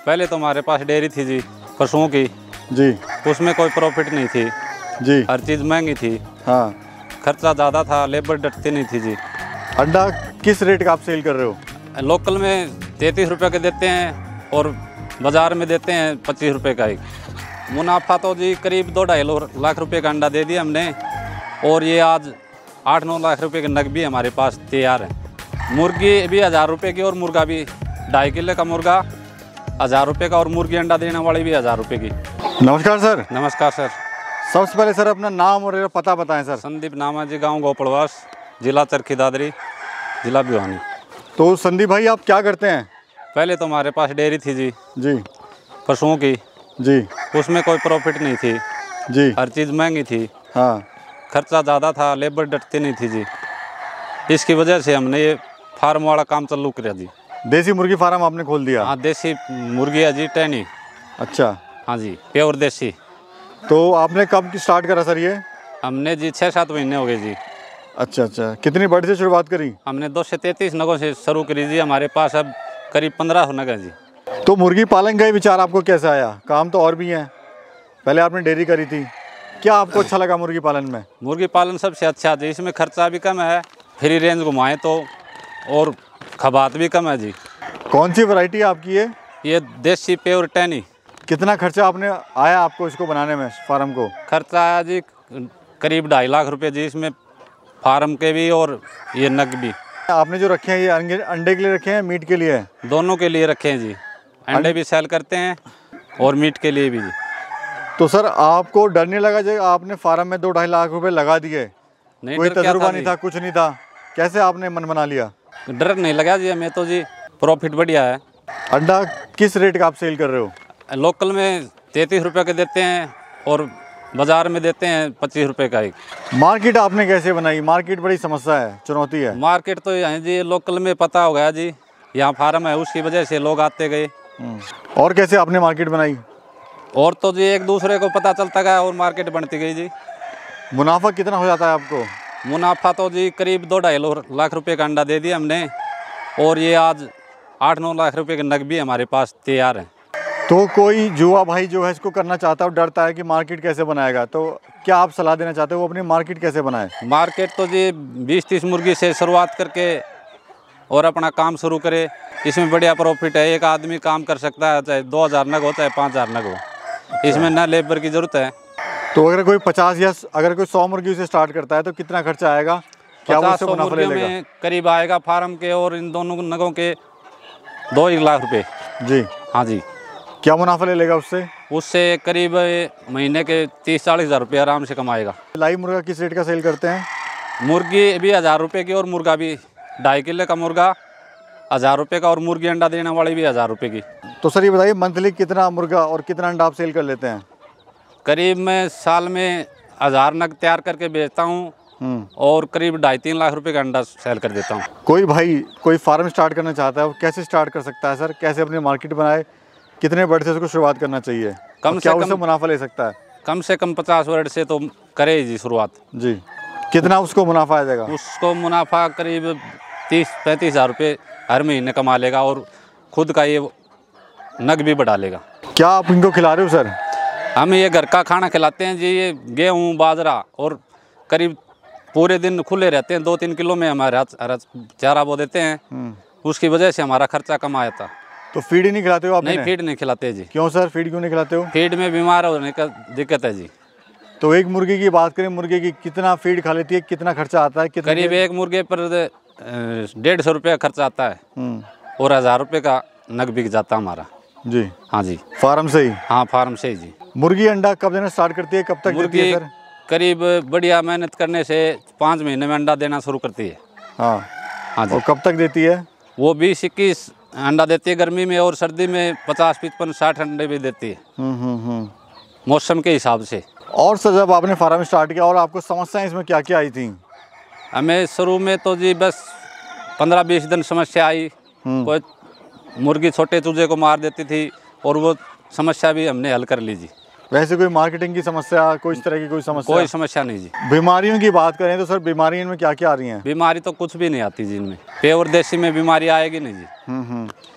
पहले तो हमारे पास डेयरी थी जी, पशुओं की जी। उसमें कोई प्रॉफिट नहीं थी जी। हर चीज़ महंगी थी। हाँ। खर्चा ज़्यादा था, लेबर डटती नहीं थी जी। अंडा किस रेट का आप सेल कर रहे हो? लोकल में 33 रुपये के देते हैं और बाज़ार में देते हैं 25 रुपये का एक। मुनाफा तो जी करीब 2-2.5 लाख रुपए का अंडा दे दिया हमने, और ये आज 8-9 लाख रुपए के नग भी हमारे पास तैयार है। मुर्गी भी 1000 रुपये की और मुर्गा भी 2.5 किलो का मुर्गा 1000 रुपये का, और मुर्गी अंडा देने वाली भी 1000 रुपये की। नमस्कार सर। नमस्कार सर। सबसे पहले सर अपना नाम और पता बताएं सर। संदीप नाम है जी, गाँव गोपड़वास, जिला चरखी दादरी, जिला भिवानी। तो संदीप भाई आप क्या करते हैं? पहले तो हमारे पास डेयरी थी जी, जी। पशुओं की जी। उसमें कोई प्रॉफिट नहीं थी जी। हर चीज़ महंगी थी। हाँ। खर्चा ज़्यादा था, लेबर डटती नहीं थी जी। इसकी वजह से हमने ये फार्म वाला काम चालू किया जी। देसी मुर्गी फार्म आपने खोल दिया? हाँ, देसी मुर्गी है जी, टैनी। अच्छा। हाँ जी, प्योर देसी। तो आपने कब स्टार्ट करा सर ये? हमने जी 6-7 महीने हो गए जी। अच्छा अच्छा। कितनी बर्ड से शुरुआत करी? हमने 2 से 33 नगों से शुरू करी जी। हमारे पास अब करीब 15 नग हैं जी। तो मुर्गी पालन का विचार आपको कैसे आया? काम तो और भी हैं, पहले आपने डेयरी करी थी, क्या आपको अच्छा लगा मुर्गी पालन में? मुर्गी पालन सबसे अच्छा जी, इसमें खर्चा भी कम है, फ्री रेंज घुमाएं तो, और खबात भी कम है जी। कौन सी वैरायटी है आपकी ये देसी प्योर टैनी। कितना खर्चा आपने आया आपको इसको बनाने में, फार्म को? खर्चा आया जी करीब 2.5 लाख रुपये जी, इसमें फार्म के भी और ये नग भी। आपने जो रखे हैं ये अंडे के लिए रखे हैं, मीट के लिए? दोनों के लिए रखे हैं जी। अंडे भी सेल करते हैं और मीट के लिए भी जी। तो सर आपको डर नहीं लगा जब आपने फार्म में 2-2.5 लाख रुपए लगा दिए? नहीं, कोई तजुर्बा नहीं जी? था, कुछ नहीं था, कैसे आपने मन बना लिया? डर नहीं लगा जी हमें तो जी, प्रॉफिट बढ़िया है। अंडा किस रेट का आप सेल कर रहे हो? लोकल में 33 रुपये के देते हैं और बाज़ार में देते हैं 25 रुपये का एक। मार्केट आपने कैसे बनाई? मार्केट बड़ी समस्या है, चुनौती है। मार्केट तो यहाँ जी लोकल में पता हो गया जी, यहाँ फार्म है, उसकी वजह से लोग आते गए। और कैसे आपने मार्केट बनाई? और तो जी एक दूसरे को पता चलता गया और मार्केट बनती गई जी। मुनाफा कितना हो जाता है आपको? मुनाफा तो जी करीब 2-2.5 लाख रुपए का अंडा दे दिया हमने, और ये आज 8-9 लाख रुपए के नग भी हमारे पास तैयार हैं। तो कोई युवा भाई जो है इसको करना चाहता है और डरता है कि मार्केट कैसे बनाएगा, तो क्या आप सलाह देना चाहते हो वो अपनी मार्केट कैसे बनाए? मार्केट तो जी 20-30 मुर्गी से शुरुआत करके और अपना काम शुरू करे, इसमें बढ़िया प्रॉफिट है। एक आदमी काम कर सकता है, चाहे 2000 नग हो चाहे 5000 नग हो। इसमें ना लेबर की ज़रूरत है। तो अगर कोई 50 या अगर कोई 100 मुर्गी से स्टार्ट करता है तो कितना खर्चा आएगा? क्या वो उससे मुनाफा ले लेगा? में करीब आएगा फार्म के और इन दोनों नगों के 2-1 लाख रुपए जी। हाँ जी। क्या मुनाफा ले लेगा उससे? उससे करीब महीने के 30-40 हज़ार रुपये आराम से कमाएगा। लाइव मुर्गा किस रेट का सेल करते हैं? मुर्गी भी 1000 रुपये की और मुर्गा भी 2.5 किलो का मुर्गा 1000 रुपये का, और मुर्गी अंडा देने वाली भी 1000 रुपये की। तो सर ये बताइए मंथली कितना मुर्गा और कितना अंडा आप सेल कर लेते हैं? करीब मैं साल में 1000 नग तैयार करके बेचता हूँ और करीब 2.5-3 लाख रुपए का अंडा सेल कर देता हूँ। कोई भाई कोई फार्म स्टार्ट करना चाहता है वो कैसे स्टार्ट कर सकता है सर? कैसे अपनी मार्केट बनाए? कितने बर्ड से उसको शुरुआत करना चाहिए? कम क्या से उससे मुनाफा ले सकता है? कम से कम 50 वर्ड से तो करे जी शुरुआत जी। कितना उसको मुनाफा आ जाएगा? उसको मुनाफा करीब 30-35 हज़ार रुपये हर महीने कमा लेगा और खुद का ये नग भी बढ़ा लेगा। क्या आप इनको खिला रहे हो सर? हम ये घर का खाना खिलाते हैं जी। ये गेहूँ बाजरा और करीब पूरे दिन खुले रहते हैं। 2-3 किलो में हमारा चारा बो देते हैं, उसकी वजह से हमारा खर्चा कम आया था। तो फीड ही नहीं खिलाते हो आप? नहीं, फीड नहीं खिलाते जी। क्यों सर, फीड क्यों नहीं खिलाते हो? फीड में बीमार होने का दिक्कत है जी। तो एक मुर्गी की बात करें, मुर्गे की कितना फीड खा लेती है, कितना खर्चा आता है? करीब एक मुर्गे पर 150 रुपये का खर्चा आता है और 1000 रुपये का नग बिक जाता हमारा जी। हाँ जी, फार्म से ही? हाँ, फार्म से ही जी। मुर्गी अंडा कब देना स्टार्ट करती है, कब तक देती है सर? करीब बढ़िया मेहनत करने से 5 महीने में अंडा देना शुरू करती है। हाँ हाँ जी। और कब तक देती है? वो 20-21 अंडा देती है गर्मी में, और सर्दी में 50-55-60 अंडे भी देती है मौसम के हिसाब से। और सर जब आपने फार्म स्टार्ट किया और आपको समस्याएं इसमें क्या क्या आई थी? हमें शुरू में तो जी बस 15-20 दिन समस्या आई। कोई मुर्गी छोटे चूजे को मार देती थी और वो समस्या भी हमने हल कर ली जी। वैसे कोई मार्केटिंग की समस्या, कोई इस तरह की कोई समस्या? कोई समस्या नहीं जी। बीमारियों की बात करें तो सर बीमारी इनमें क्या क्या आ रही हैं? बीमारी तो कुछ भी नहीं आती जी इनमें। प्योर देसी में बीमारी आएगी नहीं जी।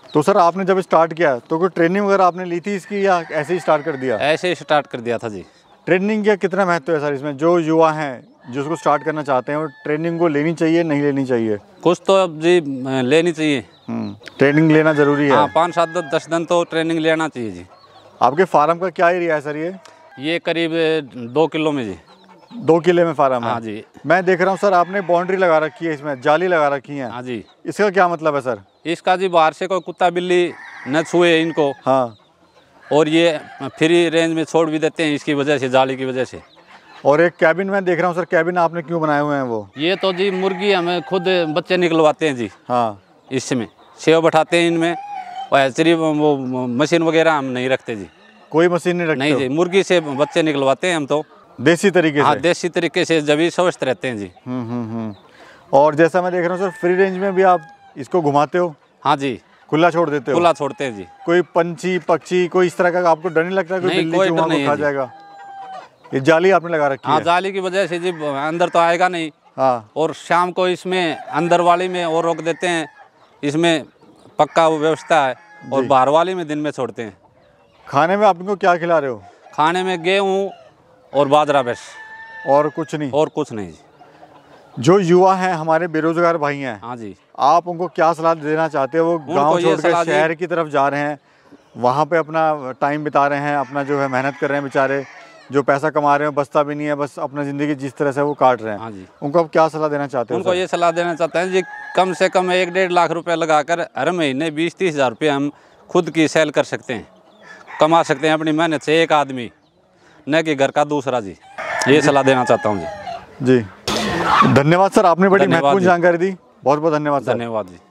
तो सर आपने जब स्टार्ट किया तो कोई ट्रेनिंग वगैरह आपने ली थी इसकी या ऐसे ही स्टार्ट कर दिया? ऐसे ही स्टार्ट कर दिया था जी। ट्रेनिंग का कितना महत्व है सर इसमें? जो युवा हैं जो उसको स्टार्ट करना चाहते हैं वो ट्रेनिंग को लेनी चाहिए नहीं लेनी चाहिए? कुछ तो अब जी लेनी चाहिए। ट्रेनिंग लेना ज़रूरी है। हाँ, 5, 7, 10 दिन तो ट्रेनिंग लेना चाहिए जी। आपके फार्म का क्या एरिया है सर? ये करीब 2 किलो में जी। 2 किले में फार्म है? हाँ जी। मैं देख रहा हूँ सर आपने बाउंड्री लगा रखी है, इसमें जाली लगा रखी है। हाँ जी। इसका क्या मतलब है सर? इसका जी बाहर से कोई कुत्ता बिल्ली न छुए इनको। हाँ। और ये फ्री रेंज में छोड़ भी देते हैं इसकी वजह से, जाली की वजह से। और एक कैबिन मैं देख रहा हूँ सर, कैबिन आपने क्यों बनाए हुए हैं वो? ये तो जी मुर्गी हमें खुद बच्चे निकलवाते हैं जी। हाँ। इसमें सेव बैठाते हैं इनमें, और सिर्फ वो मशीन वगैरह हम नहीं रखते जी। कोई मशीन नहीं रखते? नहीं जी, मुर्गी से बच्चे निकलवाते हैं हम तो देसी तरीके से। हाँ, देसी तरीके से, जब भी स्वस्थ रहते हैं जी। और जैसा मैं देख रहा हूँ सर फ्री रेंज में भी आप इसको घुमाते हो? हाँ जी, खुला छोड़ देते हो? खुला छोड़ते हैं जी। कोई पंछी पक्षी कोई इस तरह का आपको डर नहीं लगता कोई बिल्ली कोई चूहा डर नहीं को खा है जाएगा? ये जाली आपने लगा रखी हाँ, है? जाली की वजह से जी अंदर तो आएगा नहीं। हाँ। और शाम को इसमें अंदर वाली में और रोक देते हैं, इसमें पक्का व्यवस्था है। और बाहर वाली में दिन में छोड़ते हैं। खाने में आप इनको क्या खिला रहे हो? खाने में गेहूँ और बाजरा बस, और कुछ नहीं? और कुछ नहीं जी। जो युवा हैं हमारे बेरोजगार भाई हैं, हाँ जी, आप उनको क्या सलाह देना चाहते हो? वो गांव छोड़कर शहर की तरफ जा रहे हैं, वहाँ पे अपना टाइम बिता रहे हैं, अपना जो है मेहनत कर रहे हैं, बेचारे जो पैसा कमा रहे हैं बचता भी नहीं है, बस अपना ज़िंदगी जिस तरह से वो काट रहे हैं। हाँ जी, उनको आप क्या सलाह देना चाहते हो? उनको ये सलाह देना चाहते हैं जी, कम से कम 1-1.5 लाख रुपए लगाकर हर महीने 20-30 हज़ार रुपये हम खुद की सेल कर सकते हैं, कमा सकते हैं अपनी मेहनत से, एक आदमी, न कि घर का दूसरा जी। ये सलाह देना चाहता हूँ जी। जी, धन्यवाद सर, आपने बड़ी महत्वपूर्ण जानकारी दी। बहुत बहुत धन्यवाद सर। धन्यवाद जी।